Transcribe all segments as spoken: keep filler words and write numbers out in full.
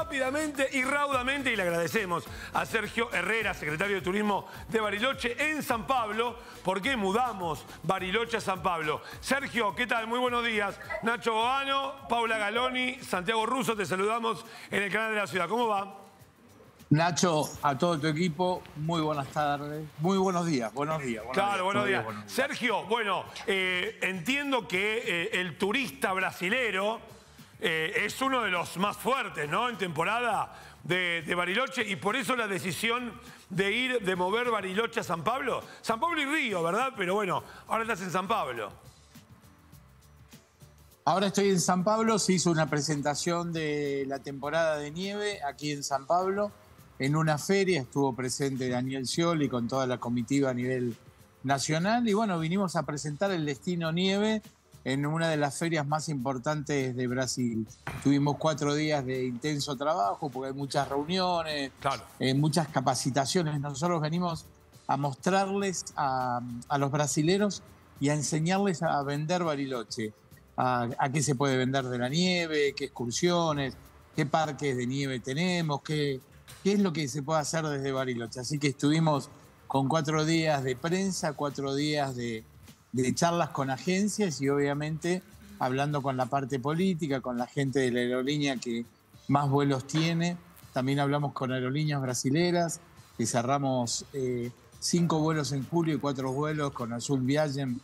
rápidamente y raudamente, y le agradecemos a Sergio Herrera, secretario de Turismo de Bariloche, en San Pablo, porque mudamos Bariloche a San Pablo. Sergio, ¿qué tal? Muy buenos días. Nacho Bogano, Paula Galoni, Santiago Russo, te saludamos en el canal de la ciudad. ¿Cómo va? Nacho, a todo tu equipo, muy buenas tardes, muy buenos días, buenos días. Buenos claro, días, buenos, días. buenos días. Sergio, bueno, eh, entiendo que eh, el turista brasilero eh, es uno de los más fuertes, ¿no?, en temporada de, de Bariloche, y por eso la decisión de ir, de mover Bariloche a San Pablo. San Pablo y Río, ¿verdad? Pero bueno, ahora estás en San Pablo. Ahora estoy en San Pablo, se hizo una presentación de la temporada de nieve aquí en San Pablo. En una feria estuvo presente Daniel Scioli con toda la comitiva a nivel nacional y bueno, vinimos a presentar el destino nieve en una de las ferias más importantes de Brasil. Tuvimos cuatro días de intenso trabajo porque hay muchas reuniones, claro. eh, muchas capacitaciones. Nosotros venimos a mostrarles a, a los brasileros y a enseñarles a vender Bariloche, a, a qué se puede vender de la nieve, qué excursiones, qué parques de nieve tenemos, qué... ¿Qué es lo que se puede hacer desde Bariloche? Así que estuvimos con cuatro días de prensa, cuatro días de, de charlas con agencias y obviamente hablando con la parte política, con la gente de la aerolínea que más vuelos tiene. También hablamos con aerolíneas brasileras, que cerramos eh, cinco vuelos en julio y cuatro vuelos con Azul Viajem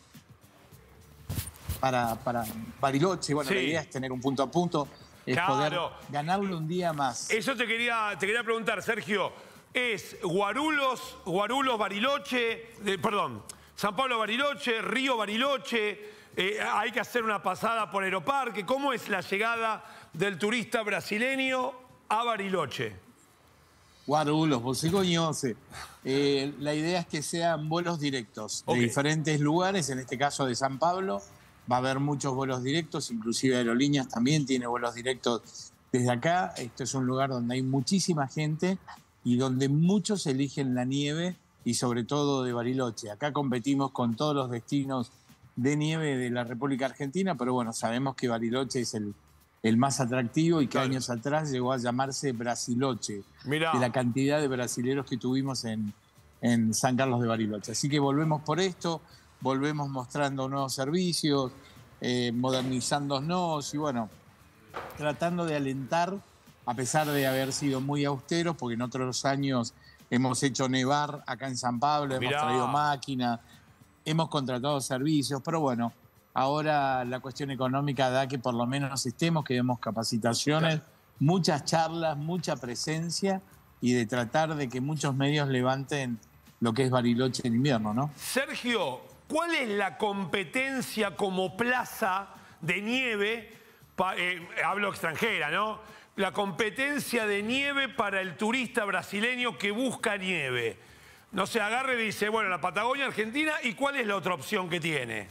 para, para Bariloche. Bueno, sí. La idea es tener un punto a punto. Es claro. Poder ganarle un día más. Eso te quería, te quería preguntar, Sergio. ¿Es Guarulhos, Guarulhos, Bariloche, eh, perdón, San Pablo, Bariloche, Río, Bariloche? Eh, ¿Hay que hacer una pasada por Aeroparque? ¿Cómo es la llegada del turista brasileño a Bariloche? Guarulhos, Bolsigoñose. Eh, la idea es que sean vuelos directos de okay. diferentes lugares, en este caso de San Pablo. Va a haber muchos vuelos directos, inclusive Aerolíneas también tiene vuelos directos desde acá. Esto es un lugar donde hay muchísima gente y donde muchos eligen la nieve y sobre todo de Bariloche. Acá competimos con todos los destinos de nieve de la República Argentina, pero bueno, sabemos que Bariloche es el, el más atractivo y que claro. años atrás llegó a llamarse Brasiloche, Mirá. de la cantidad de brasileros que tuvimos en, en San Carlos de Bariloche. Así que volvemos por esto. Volvemos mostrando nuevos servicios, eh, modernizándonos y bueno, tratando de alentar, a pesar de haber sido muy austeros, porque en otros años hemos hecho nevar acá en San Pablo, Mirá. hemos traído máquinas, hemos contratado servicios, pero bueno, ahora la cuestión económica da que por lo menos estemos, que demos capacitaciones, muchas charlas, mucha presencia y de tratar de que muchos medios levanten lo que es Bariloche en invierno, ¿no? Sergio, ¿cuál es la competencia como plaza de nieve, pa, eh, hablo extranjera, ¿no? La competencia de nieve para el turista brasileño que busca nieve. No se agarre y dice, bueno, la Patagonia Argentina, ¿y cuál es la otra opción que tiene?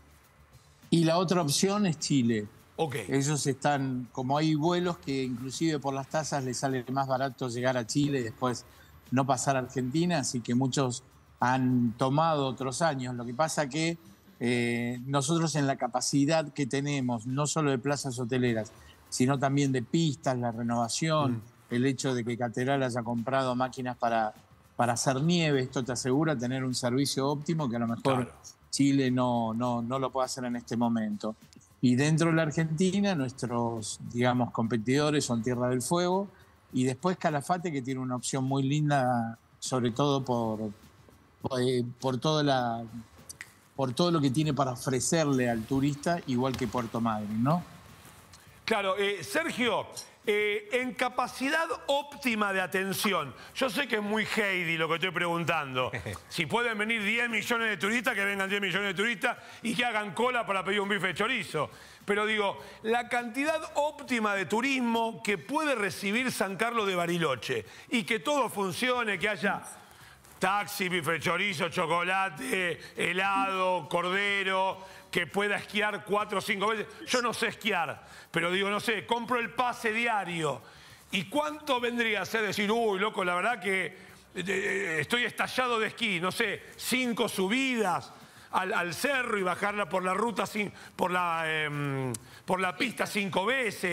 Y la otra opción es Chile. Okay. Ellos están, como hay vuelos que inclusive por las tasas les sale más barato llegar a Chile y después no pasar a Argentina, así que muchos han tomado otros años. Lo que pasa que eh, nosotros en la capacidad que tenemos, no solo de plazas hoteleras, sino también de pistas, la renovación, mm. el hecho de que Catedral haya comprado máquinas para, para hacer nieve, esto te asegura tener un servicio óptimo que a lo mejor claro. Chile no, no, no lo puede hacer en este momento. Y dentro de la Argentina, nuestros, digamos, competidores son Tierra del Fuego y después Calafate, que tiene una opción muy linda, sobre todo por... Por todo, la, por todo lo que tiene para ofrecerle al turista, igual que Puerto Madryn, ¿no? Claro, eh, Sergio, eh, en capacidad óptima de atención, yo sé que es muy Heidi lo que estoy preguntando. Si pueden venir diez millones de turistas, que vengan diez millones de turistas y que hagan cola para pedir un bife de chorizo. Pero digo, la cantidad óptima de turismo que puede recibir San Carlos de Bariloche y que todo funcione, que haya... taxi, bife chorizo, chocolate, helado, cordero, que pueda esquiar cuatro o cinco veces. Yo no sé esquiar, pero digo, no sé, compro el pase diario. ¿Y cuánto vendría a ser decir, uy, loco, la verdad que eh, estoy estallado de esquí, no sé, cinco subidas al, al cerro y bajarla por la ruta, por la, eh, por la pista cinco veces?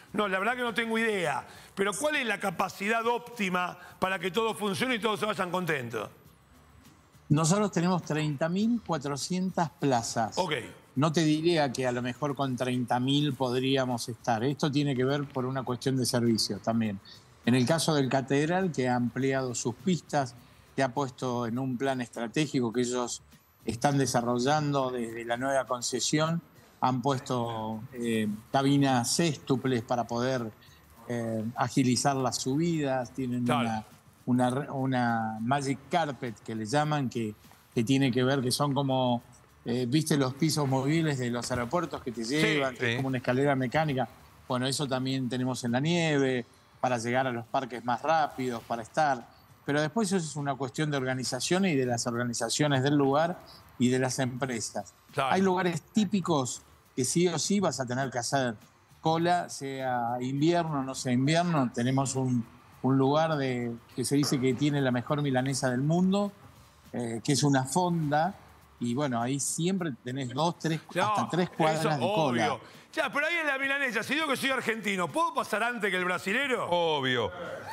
No, la verdad que no tengo idea. Pero ¿cuál es la capacidad óptima para que todo funcione y todos se vayan contentos? Nosotros tenemos treinta mil cuatrocientas plazas. Ok. No te diría que a lo mejor con treinta mil podríamos estar. Esto tiene que ver por una cuestión de servicio también. En el caso del Catedral, que ha ampliado sus pistas, que ha puesto en un plan estratégico que ellos están desarrollando desde la nueva concesión, han puesto eh, cabinas sextuples para poder eh, agilizar las subidas, tienen Claro. una, una, una Magic Carpet que le llaman, que, que tiene que ver, que son como, eh, viste los pisos móviles de los aeropuertos que te llevan, Sí, que sí. es como una escalera mecánica. Bueno, eso también tenemos en la nieve, para llegar a los parques más rápidos, para estar. Pero después eso es una cuestión de organización y de las organizaciones del lugar y de las empresas. Claro. Hay lugares típicos que sí o sí vas a tener que hacer cola, sea invierno o no sea invierno. Tenemos un, un lugar de, que se dice que tiene la mejor milanesa del mundo, eh, que es una fonda, y bueno, ahí siempre tenés dos, tres, No, hasta tres cuadras eso, de cola. obvio. Ya, pero ahí en la milanesa, si digo que soy argentino, ¿puedo pasar antes que el brasilero? Obvio.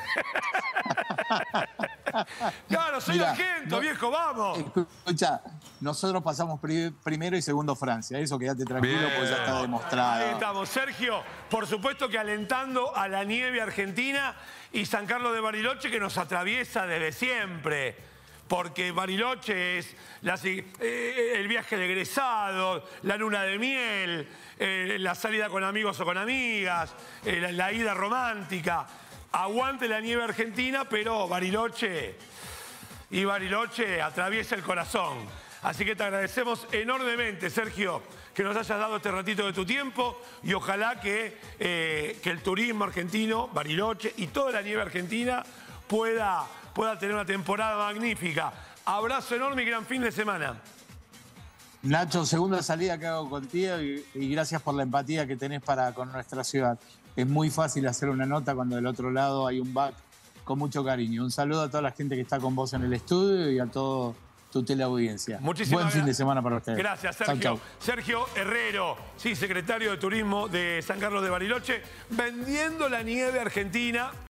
Claro, soy Mirá, argento, no- viejo, vamos. Escucha, nosotros pasamos pri- primero y segundo Francia. Eso quédate tranquilo, Bien. porque ya está Ahí demostrado. estamos, Sergio, por supuesto que alentando a la nieve argentina y San Carlos de Bariloche que nos atraviesa desde siempre. Porque Bariloche es la- eh, el viaje de egresados, la luna de miel, eh, la salida con amigos o con amigas, eh, la, la ida romántica. Aguante la nieve argentina, pero Bariloche y Bariloche atraviesa el corazón. Así que te agradecemos enormemente, Sergio, que nos hayas dado este ratito de tu tiempo y ojalá que, eh, que el turismo argentino, Bariloche y toda la nieve argentina pueda, pueda tener una temporada magnífica. Abrazo enorme y gran fin de semana. Nacho, segunda salida que hago contigo y, y gracias por la empatía que tenés para con nuestra ciudad. Es muy fácil hacer una nota cuando del otro lado hay un back con mucho cariño. Un saludo a toda la gente que está con vos en el estudio y a todo tu teleaudiencia. Muchísimas Buen fin gra- de semana para ustedes. Gracias, Chau, Sergio. chau. Sergio Herrero, sí, secretario de Turismo de San Carlos de Bariloche, vendiendo la nieve argentina.